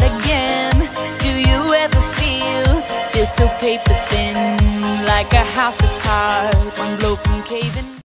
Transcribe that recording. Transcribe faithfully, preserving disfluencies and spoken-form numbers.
again. Do you ever feel, feel so paper thin, like a house of cards, one blow from caving?